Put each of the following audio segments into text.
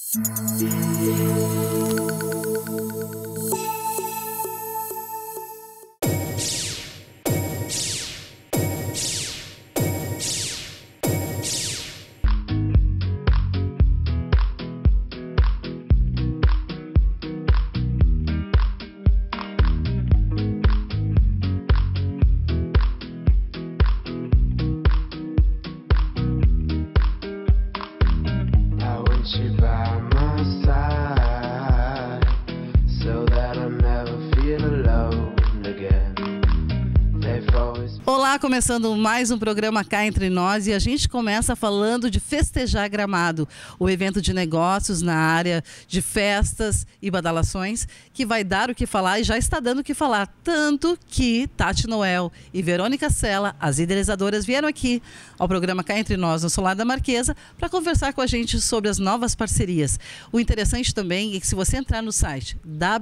Olá, começando mais um programa Cá Entre Nós e a gente começa falando de Festejar Gramado, o evento de negócios na área de festas e badalações que vai dar o que falar e já está dando o que falar, tanto que Tati Noel e Verônica Sela, as idealizadoras, vieram aqui ao programa Cá Entre Nós no Solar da Marquesa para conversar com a gente sobre as novas parcerias. O interessante também é que se você entrar no site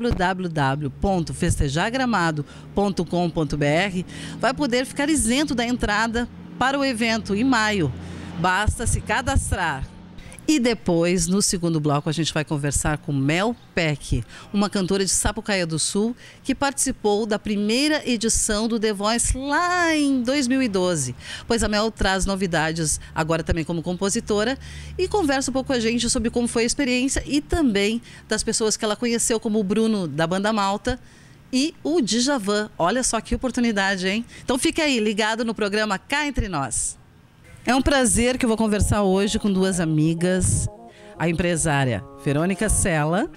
www.festejargramado.com.br vai poder ficar isento da entrada para o evento em maio. Basta se cadastrar. E depois, no segundo bloco, a gente vai conversar com Mel Peck, uma cantora de Sapucaia do Sul, que participou da primeira edição do The Voice lá em 2012. Pois a Mel traz novidades agora também como compositora e conversa um pouco com a gente sobre como foi a experiência e também das pessoas que ela conheceu, como o Bruno, da Banda Malta, e o Djavan. Olha só que oportunidade, hein? Então fique aí, ligado no programa Cá Entre Nós. É um prazer que eu vou conversar hoje com duas amigas, a empresária Verônica Sela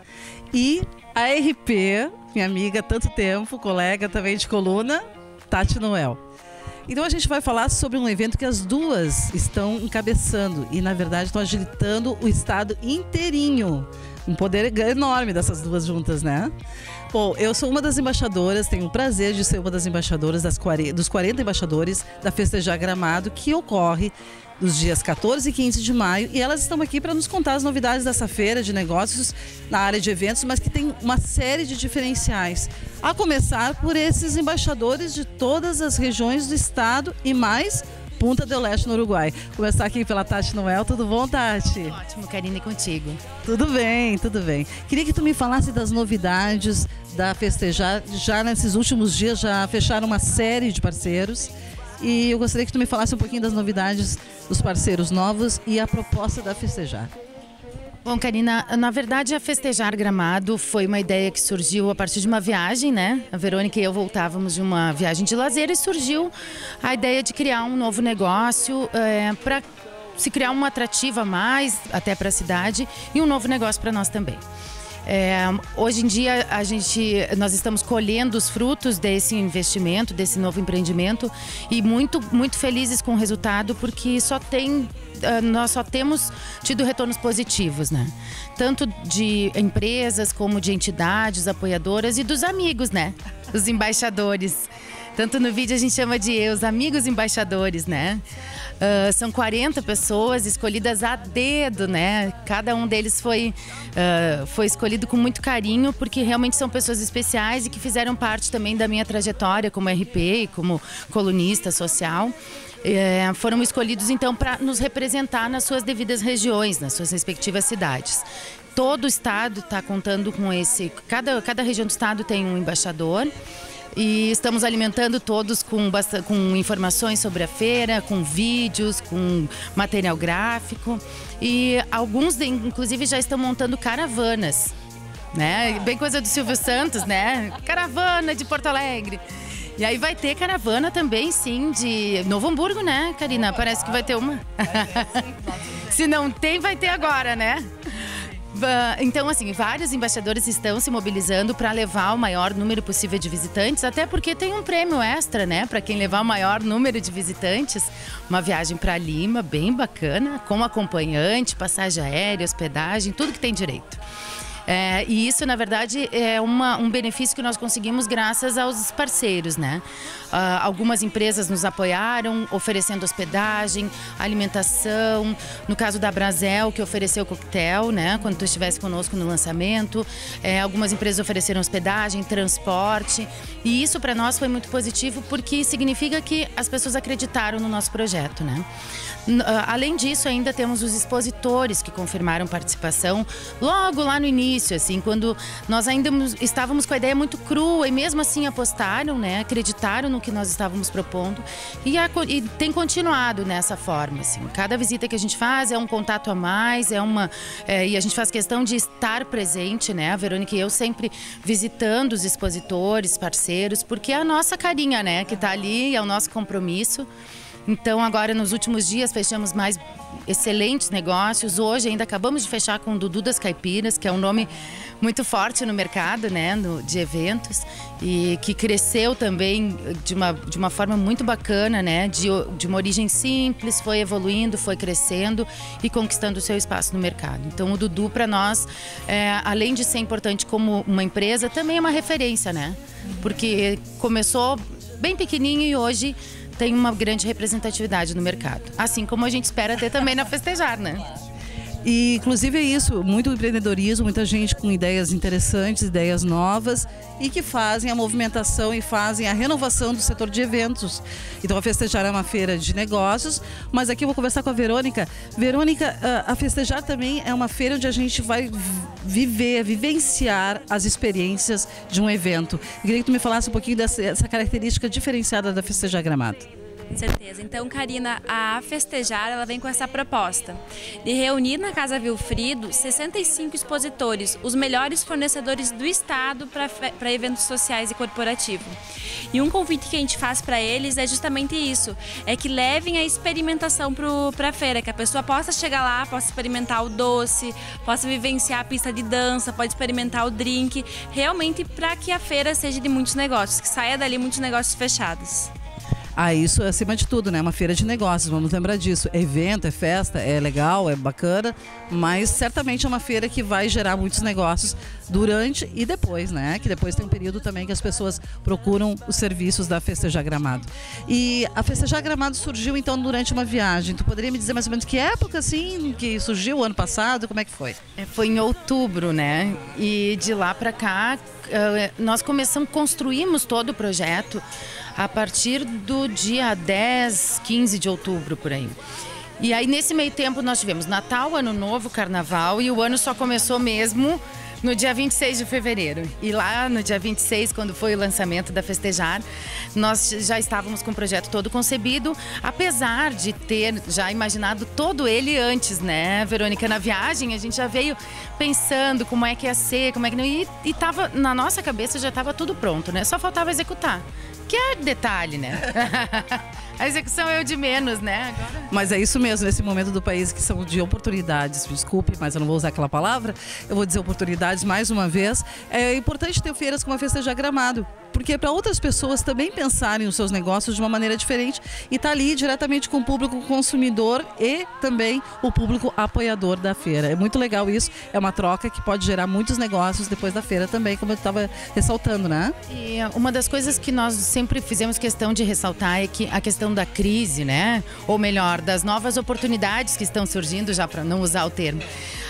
e a RP, minha amiga há tanto tempo, colega também de coluna, Tati Noel. Então a gente vai falar sobre um evento que as duas estão encabeçando e, na verdade, estão agilitando o estado inteirinho. Um poder enorme dessas duas juntas, né? Bom, eu sou uma das embaixadoras, tenho o prazer de ser uma das embaixadoras dos 40 embaixadores da Festejar Gramado, que ocorre nos dias 14 e 15 de maio. E elas estão aqui para nos contar as novidades dessa feira de negócios na área de eventos, mas que tem uma série de diferenciais. A começar por esses embaixadores de todas as regiões do estado e mais Punta del Este, no Uruguai. Começar aqui pela Tati Noel. Tudo bom, Tati? Ótimo, Karine, contigo. Tudo bem, tudo bem. Queria que tu me falasse das novidades da Festejar. Já nesses últimos dias já fecharam uma série de parceiros e eu gostaria que tu me falasse um pouquinho das novidades dos parceiros novos e a proposta da Festejar. Bom, Karina, na verdade a Festejar Gramado foi uma ideia que surgiu a partir de uma viagem, né? A Verônica e eu voltávamos de uma viagem de lazer e surgiu a ideia de criar um novo negócio para se criar uma atrativa a mais até para a cidade e um novo negócio para nós também. Hoje em dia nós estamos colhendo os frutos desse investimento, desse novo empreendimento e muito felizes com o resultado, porque nós só temos tido retornos positivos, né? Tanto de empresas como de entidades apoiadoras e dos amigos, né? Os embaixadores. Tanto no vídeo a gente chama de os amigos embaixadores, né? São 40 pessoas escolhidas a dedo, né? Cada um deles foi escolhido com muito carinho, porque realmente são pessoas especiais e que fizeram parte também da minha trajetória como RP e como colunista social. Foram escolhidos então para nos representar nas suas devidas regiões, nas suas respectivas cidades. Todo o estado está contando com cada região do estado tem um embaixador. E estamos alimentando todos com informações sobre a feira, com vídeos, com material gráfico. E alguns, inclusive, já estão montando caravanas, né? Bem coisa do Silvio Santos, né? Caravana de Porto Alegre. E aí vai ter caravana também, sim, de Novo Hamburgo, né, Karina? Parece que vai ter uma. Se não tem, vai ter agora, né? Então, assim, vários embaixadores estão se mobilizando para levar o maior número possível de visitantes, até porque tem um prêmio extra, né, para quem levar o maior número de visitantes. Uma viagem para Lima, bem bacana, com acompanhante, passagem aérea, hospedagem, tudo que tem direito. E isso, na verdade, é um benefício que nós conseguimos graças aos parceiros, né? Algumas empresas nos apoiaram, oferecendo hospedagem, alimentação. No caso da Brasel, que ofereceu coquetel, né? Quando tu estivesse conosco no lançamento. Algumas empresas ofereceram hospedagem, transporte. E isso para nós foi muito positivo porque significa que as pessoas acreditaram no nosso projeto, né? Além disso, ainda temos os expositores que confirmaram participação logo lá no início, assim, quando nós ainda estávamos com a ideia muito crua e mesmo assim apostaram, né? Acreditaram no que nós estávamos propondo e tem continuado nessa forma, assim. Cada visita que a gente faz é um contato a mais, e a gente faz questão de estar presente, né? A Verônica e eu sempre visitando os expositores, parceiros, porque é a nossa carinha, né? Que está ali, é o nosso compromisso. Então, agora, nos últimos dias, fechamos mais excelentes negócios. Hoje, ainda acabamos de fechar com o Dudu das Caipiras, que é um nome muito forte no mercado, né, de eventos. E que cresceu também de uma forma muito bacana, né, de uma origem simples, foi evoluindo, foi crescendo e conquistando o seu espaço no mercado. Então, o Dudu, para nós, além de ser importante como uma empresa, também é uma referência, né? Porque começou bem pequenininho e hoje tem uma grande representatividade no mercado. Assim como a gente espera ter também na Festejar, né? E, inclusive, é isso, muito empreendedorismo, muita gente com ideias interessantes, ideias novas e que fazem a movimentação e fazem a renovação do setor de eventos. Então, a Festejar é uma feira de negócios, mas aqui eu vou conversar com a Verônica. Verônica, a Festejar também é uma feira onde a gente vai vivenciar as experiências de um evento. Eu queria que tu me falasse um pouquinho dessa característica diferenciada da Festejar Gramado. Com certeza. Então, Karina, a Festejar, ela vem com essa proposta de reunir na Casa Vilfrido 65 expositores, os melhores fornecedores do estado para eventos sociais e corporativos. E um convite que a gente faz para eles é justamente isso, é que levem a experimentação para a feira, que a pessoa possa chegar lá, possa experimentar o doce, possa vivenciar a pista de dança, pode experimentar o drink, realmente para que a feira seja de muitos negócios, que saia dali muitos negócios fechados. Isso é acima de tudo, né? Uma feira de negócios, vamos lembrar disso. É evento, é festa, é legal, é bacana, mas certamente é uma feira que vai gerar muitos negócios durante e depois, né? Que depois tem um período também que as pessoas procuram os serviços da Festejar Gramado. E a Festejar Gramado surgiu então durante uma viagem. Tu poderia me dizer mais ou menos que época, assim, que surgiu, ano passado? Como é que foi? Foi em outubro, né? E de lá para cá, nós construímos todo o projeto a partir do dia 10, 15 de outubro, por aí. E aí, nesse meio tempo, nós tivemos Natal, Ano Novo, Carnaval, e o ano só começou mesmo no dia 26 de fevereiro. E lá no dia 26, quando foi o lançamento da Festejar, nós já estávamos com o projeto todo concebido, apesar de ter já imaginado todo ele antes, né, Verônica? Na viagem, a gente já veio pensando como é que ia ser, como é que não... E tava, na nossa cabeça já estava tudo pronto, né? Só faltava executar. Que é detalhe, né? A execução é o de menos, né? Mas é isso mesmo, nesse momento do país que são de oportunidades, desculpe, mas eu não vou usar aquela palavra, eu vou dizer oportunidades mais uma vez. É importante ter feiras como a Festejar Gramado, porque para outras pessoas também pensarem os seus negócios de uma maneira diferente e tá ali diretamente com o público consumidor e também o público apoiador da feira. É muito legal isso, é uma troca que pode gerar muitos negócios depois da feira também, como eu estava ressaltando, né? E uma das coisas que nós sempre fizemos questão de ressaltar é que a questão da crise, né? Ou melhor, das novas oportunidades que estão surgindo, já para não usar o termo.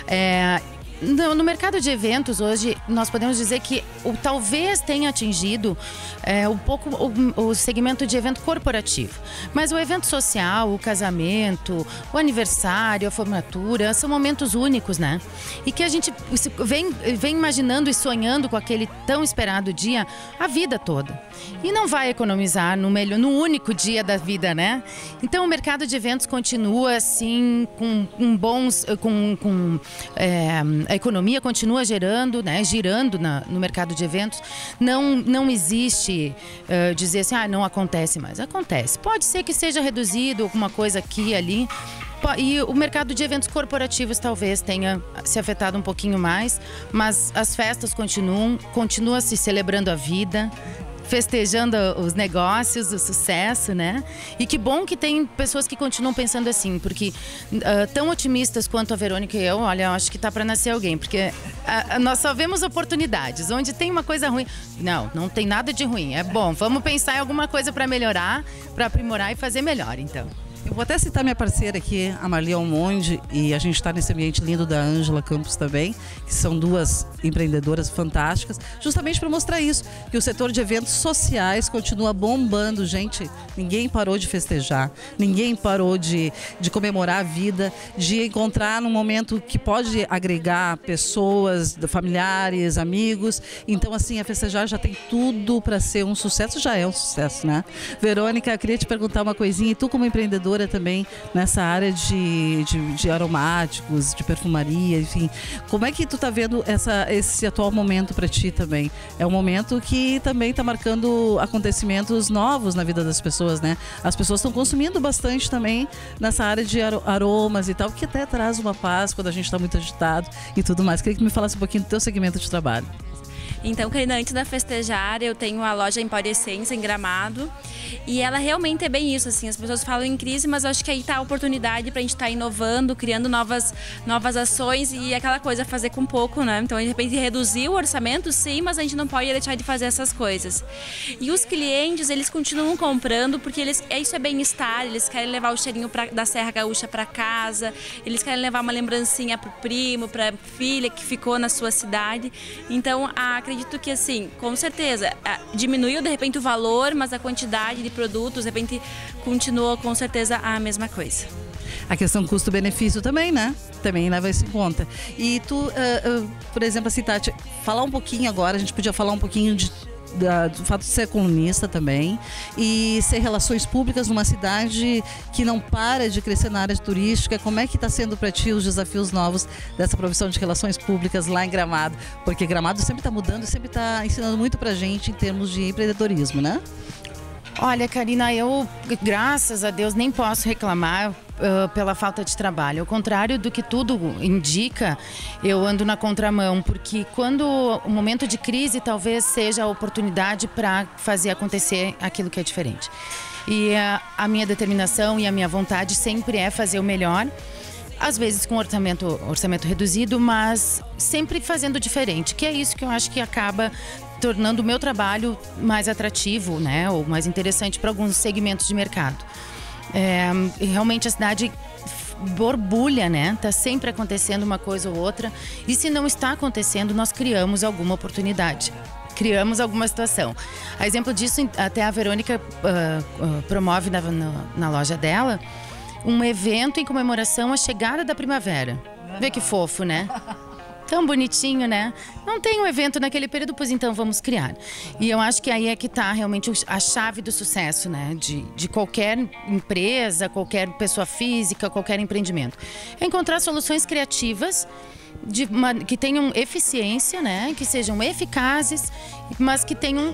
No mercado de eventos hoje, nós podemos dizer que talvez tenha atingido um pouco o segmento de evento corporativo. Mas o evento social, o casamento, o aniversário, a formatura, são momentos únicos, né? E que a gente vem imaginando e sonhando com aquele tão esperado dia a vida toda. E não vai economizar no único dia da vida, né? Então o mercado de eventos continua assim, a economia continua girando no mercado de eventos. Não existe dizer assim, não acontece mais. Acontece. Pode ser que seja reduzido alguma coisa aqui e ali. E o mercado de eventos corporativos talvez tenha se afetado um pouquinho mais, mas as festas continua se celebrando a vida, festejando os negócios, o sucesso, né? E que bom que tem pessoas que continuam pensando assim, porque tão otimistas quanto a Verônica e eu, olha, eu acho que tá para nascer alguém, porque Nós só vemos oportunidades. Onde tem uma coisa ruim, não tem nada de ruim. É bom, vamos pensar em alguma coisa para melhorar, para aprimorar e fazer melhor, então. Eu vou até citar minha parceira aqui, a Marli Almonde, e a gente está nesse ambiente lindo da Ângela Campos também, que são duas empreendedoras fantásticas, justamente para mostrar isso, que o setor de eventos sociais continua bombando, gente. Ninguém parou de festejar, ninguém parou de comemorar a vida, de encontrar num momento que pode agregar pessoas, familiares, amigos. Então, assim, a Festejar já tem tudo para ser um sucesso, já é um sucesso, né? Verônica, eu queria te perguntar uma coisinha, e tu como empreendedora também nessa área de aromáticos, de perfumaria, enfim. Como é que tu tá vendo esse atual momento para ti também? É um momento que também está marcando acontecimentos novos na vida das pessoas, né? As pessoas estão consumindo bastante também nessa área de aromas e tal, que até traz uma paz quando a gente está muito agitado e tudo mais. Queria que me falasse um pouquinho do teu segmento de trabalho. Então, Karina, antes da Festejar, eu tenho a loja Empório Essência em Gramado, e ela realmente é bem isso, assim, as pessoas falam em crise, mas eu acho que aí está a oportunidade para a gente estar inovando, criando novas ações e aquela coisa, fazer com pouco, né? Então, de repente, reduzir o orçamento, sim, mas a gente não pode deixar de fazer essas coisas. E os clientes, eles continuam comprando porque isso é bem-estar, eles querem levar o cheirinho da Serra Gaúcha para casa, eles querem levar uma lembrancinha para o primo, para a filha que ficou na sua cidade. Então, acredito que, assim, com certeza, diminuiu de repente o valor, mas a quantidade de produtos, de repente, continua com certeza a mesma coisa. A questão custo-benefício também, né? Também leva isso em conta. E tu, por exemplo, assim, Tati, falar um pouquinho agora, a gente podia falar um pouquinho do fato de ser colunista também e ser relações públicas numa cidade que não para de crescer na área turística. Como é que está sendo para ti os desafios novos dessa profissão de relações públicas lá em Gramado? Porque Gramado sempre está mudando e sempre está ensinando muito para a gente em termos de empreendedorismo, né? Olha, Karina, eu, graças a Deus, nem posso reclamar pela falta de trabalho. Ao contrário do que tudo indica, eu ando na contramão, porque quando o momento de crise talvez seja a oportunidade para fazer acontecer aquilo que é diferente. E a minha determinação e a minha vontade sempre é fazer o melhor, às vezes com orçamento reduzido, mas sempre fazendo diferente, que é isso que eu acho que acaba tornando o meu trabalho mais atrativo, né, ou mais interessante para alguns segmentos de mercado. Realmente a cidade borbulha, né? Tá sempre acontecendo uma coisa ou outra, e se não está acontecendo, nós criamos alguma oportunidade. Criamos alguma situação. A exemplo disso, até a Verônica promove na loja dela um evento em comemoração à chegada da primavera. Vê que fofo, né? Tão bonitinho, né? Não tem um evento naquele período, pois então vamos criar. E eu acho que aí é que está realmente a chave do sucesso, né? De qualquer empresa, qualquer pessoa física, qualquer empreendimento. É encontrar soluções criativas que tenham eficiência, né? Que sejam eficazes, mas que tenham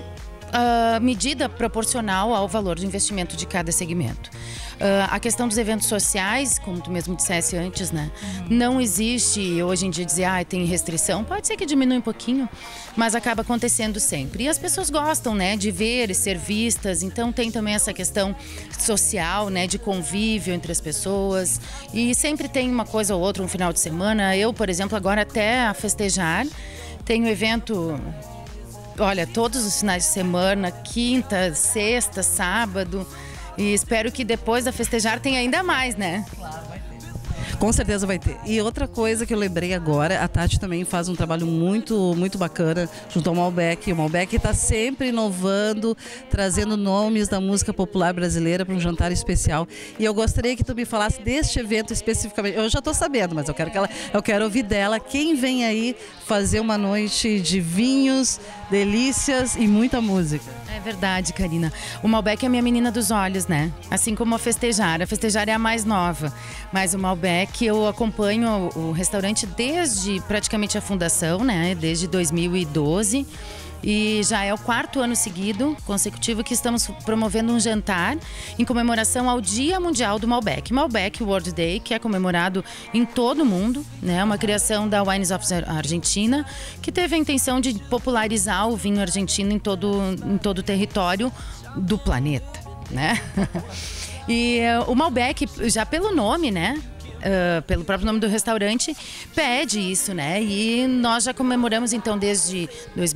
medida proporcional ao valor de investimento de cada segmento. A questão dos eventos sociais, como tu mesmo dissesse antes, né? Não existe hoje em dia dizer, tem restrição. Pode ser que diminua um pouquinho, mas acaba acontecendo sempre. E as pessoas gostam, né, de ver e ser vistas. Então tem também essa questão social, né, de convívio entre as pessoas. E sempre tem uma coisa ou outra, um final de semana. Eu, por exemplo, agora até a Festejar, tenho evento, olha, todos os finais de semana, quinta, sexta, sábado. E espero que depois da Festejar tenha ainda mais, né? Claro, vai ter. Com certeza vai ter. E outra coisa que eu lembrei agora, a Tati também faz um trabalho muito, muito bacana junto ao Malbec. O Malbec está sempre inovando, trazendo nomes da música popular brasileira para um jantar especial. E eu gostaria que tu me falasse deste evento especificamente. Eu já estou sabendo, mas eu quero ouvir dela. Quem vem aí fazer uma noite de vinhos, delícias e muita música? É verdade, Karina. O Malbec é a minha menina dos olhos, né? Assim como a Festejar. A Festejar é a mais nova, mas o Malbec eu acompanho o restaurante desde praticamente a fundação, né? Desde 2012. E já é o 4º ano consecutivo que estamos promovendo um jantar em comemoração ao Dia Mundial do Malbec. Malbec World Day, que é comemorado em todo o mundo, né? Uma criação da Wines of Argentina, que teve a intenção de popularizar o vinho argentino em todo o território do planeta, né? E o Malbec, já pelo nome, né? pelo próprio nome do restaurante, pede isso, né? E nós já comemoramos então desde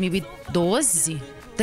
2012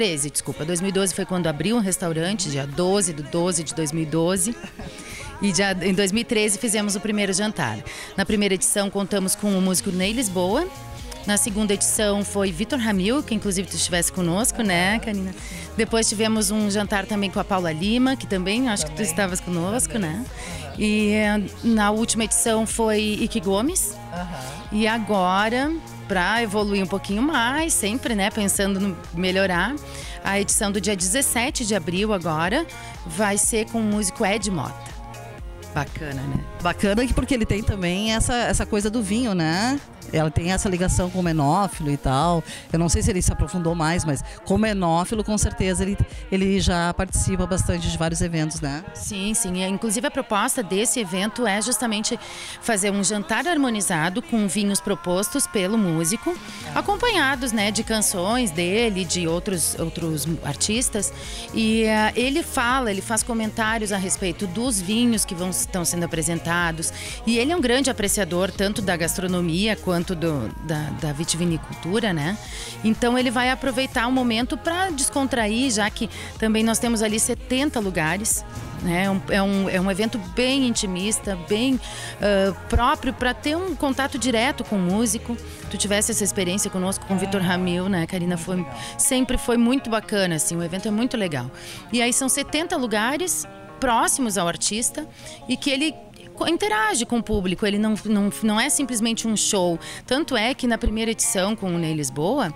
foi quando abriu um restaurante, dia 12 de 12 de 2012. E já em 2013 fizemos o primeiro jantar. Na primeira edição contamos com o músico Ney Lisboa. Na segunda edição foi Vitor Ramil, que inclusive tu estivesse conosco, né, Karina? Depois tivemos um jantar também com a Paula Lima, que também acho que tu estavas conosco, né? E na última edição foi Ike Gomes. E agora, para evoluir um pouquinho mais, sempre, né, pensando no melhorar, a edição do dia 17 de abril agora vai ser com o músico Ed Mota. Bacana, né? Bacana porque ele tem também essa coisa do vinho, né? Ela tem essa ligação com o menófilo e tal. Eu não sei se ele se aprofundou mais, mas como menófilo, com certeza, ele já participa bastante de vários eventos, né? Sim, sim. Inclusive, a proposta desse evento é justamente fazer um jantar harmonizado com vinhos propostos pelo músico, acompanhados, né, de canções dele, de outros artistas. E ele faz comentários a respeito dos vinhos que estão sendo apresentados. E ele é um grande apreciador tanto da gastronomia quanto da vitivinicultura, né? Então ele vai aproveitar o momento para descontrair, já que também nós temos ali 70 lugares, né? É um evento bem intimista, bem próprio para ter um contato direto com o músico. Tu tivesse essa experiência conosco com o Vitor Ramil, né, Karina? Sempre foi muito bacana, assim, o evento é muito legal. E aí são 70 lugares próximos ao artista e que ele interage com o público, ele não é simplesmente um show. Tanto é que na primeira edição com o Ney Lisboa,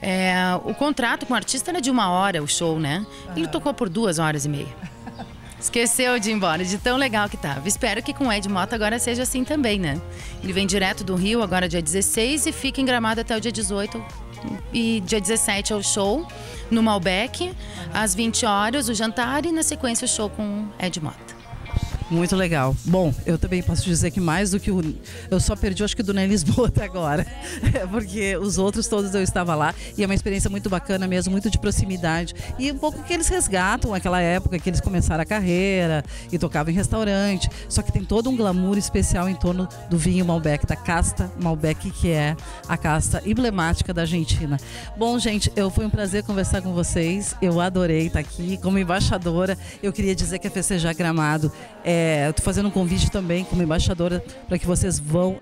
o contrato com o artista era de 1 hora o show, né? Ele tocou por 2h30. Esqueceu de ir embora, de tão legal que tava. Espero que com o Ed Mota agora seja assim também, né? Ele vem direto do Rio, agora dia 16, e fica em Gramado até o dia 18. E dia 17 é o show no Malbec, às 20 horas o jantar e na sequência o show com o Ed Mota. Muito legal. Bom, eu também posso dizer que mais do que eu só perdi, acho que do Ney Lisboa até agora, porque os outros todos eu estava lá e é uma experiência muito bacana mesmo, muito de proximidade e um pouco que eles resgatam aquela época que eles começaram a carreira e tocavam em restaurante, só que tem todo um glamour especial em torno do vinho Malbec, da casta Malbec, que é a casta emblemática da Argentina. Bom, gente, foi um prazer conversar com vocês, eu adorei estar aqui como embaixadora. Eu queria dizer que a Festejar Gramado eu estou fazendo um convite também como embaixadora para que vocês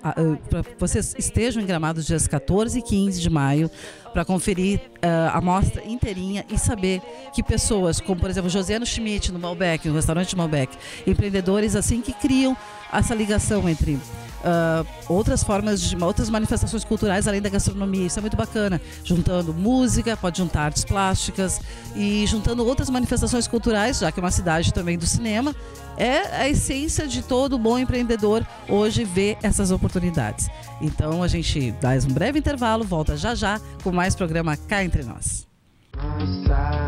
vocês estejam em Gramado dias 14 e 15 de maio para conferir a mostra inteirinha e saber que pessoas, como por exemplo Josiano Schmidt no Malbec, no restaurante Malbec, empreendedores assim que criam essa ligação entre outras manifestações culturais além da gastronomia. Isso é muito bacana, juntando música, pode juntar artes plásticas e juntando outras manifestações culturais, já que é uma cidade também do cinema. É a essência de todo bom empreendedor hoje ver essas oportunidades. Então a gente dá um breve intervalo, volta já já com mais programa Cá Entre Nós.